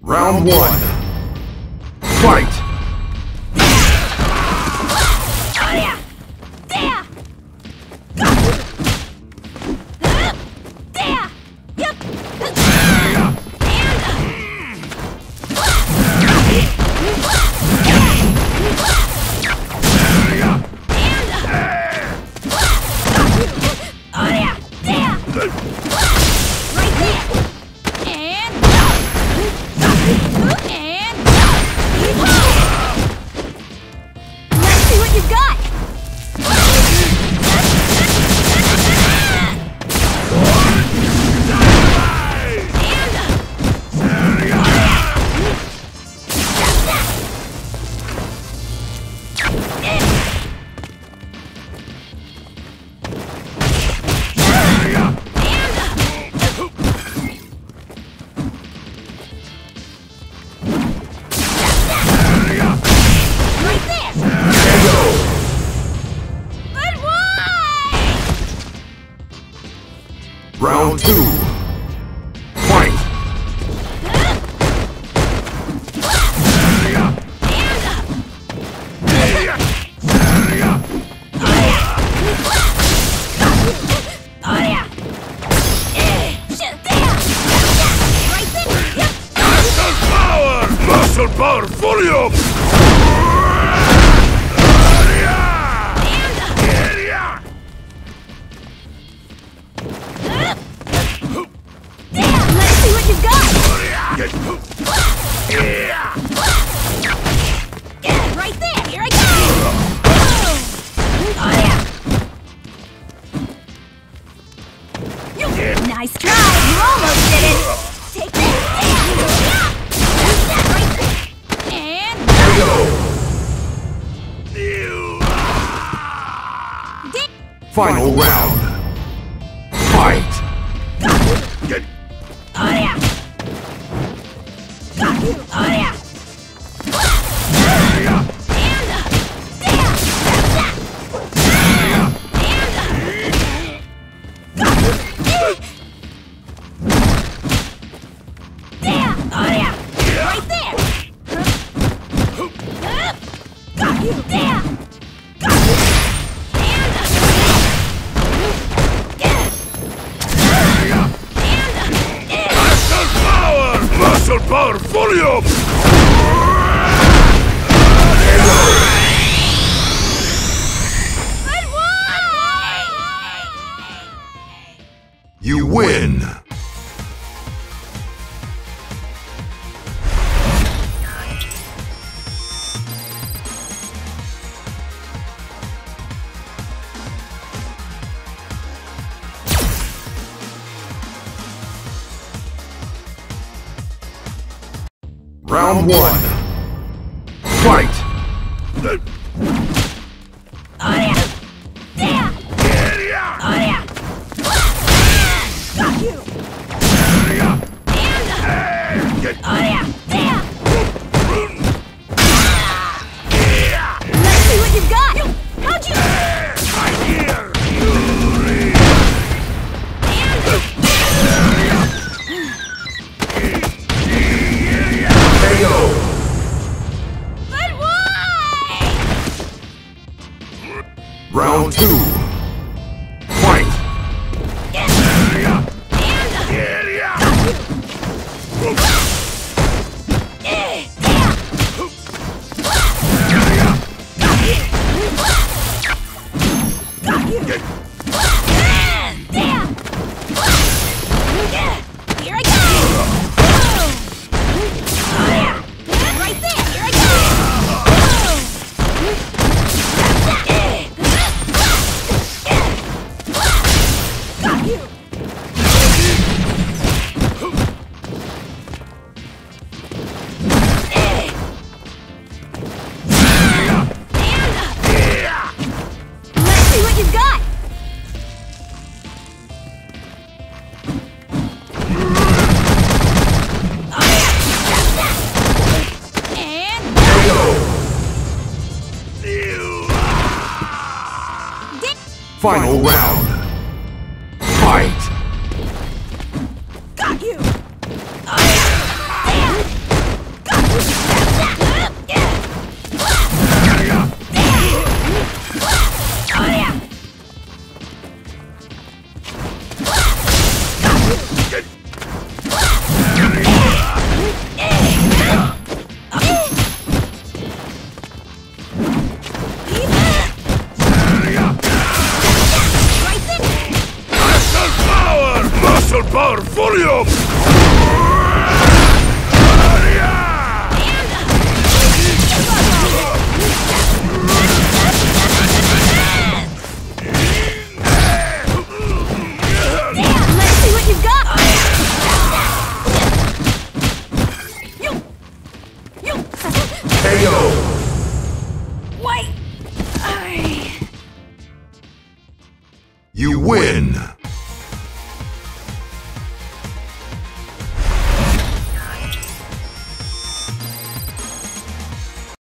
Round one. Fight! Round two. Fight! Muscle power, volume! Right there! Here I go! Nice try! You almost did it! Take this! And... Final round. Fight! Oh yeah! Got you! Oh yeah! Muscle power, volume! You win! Round one. Fight! Oh yeah! Yeah! Oh yeah! Got you! Oh yeah! Yeah! Let's see what you've got! How'd you... Round two. Fight! Here I go! Right there! Here I go! Let's see what you've got! Final round. Fight! Got you! Barfolium! Damn, let's see what you've got! KO. Wait! You win.